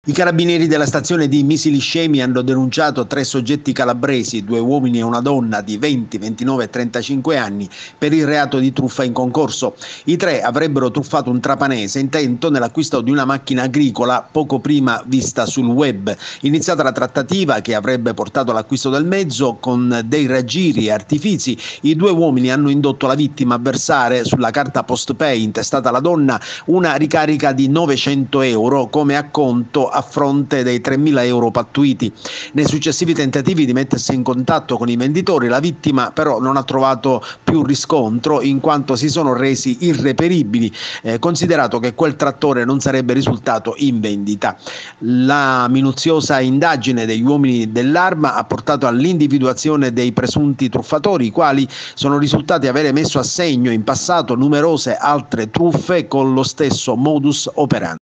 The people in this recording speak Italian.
I carabinieri della stazione di Misiliscemi hanno denunciato 3 soggetti calabresi, 2 uomini e una donna di 20, 29 e 35 anni, per il reato di truffa in concorso. I 3 avrebbero truffato un trapanese intento nell'acquisto di una macchina agricola poco prima vista sul web. Iniziata la trattativa che avrebbe portato all'acquisto del mezzo, con dei raggiri e artifici, i 2 uomini hanno indotto la vittima a versare sulla carta PostPay intestata alla donna una ricarica di 900 euro come acconto a fronte dei 3.000 euro pattuiti. Nei successivi tentativi di mettersi in contatto con i venditori, la vittima però non ha trovato più riscontro in quanto si sono resi irreperibili, considerato che quel trattore non sarebbe risultato in vendita. La minuziosa indagine degli uomini dell'Arma ha portato all'individuazione dei presunti truffatori, i quali sono risultati avere messo a segno in passato numerose altre truffe con lo stesso modus operandi.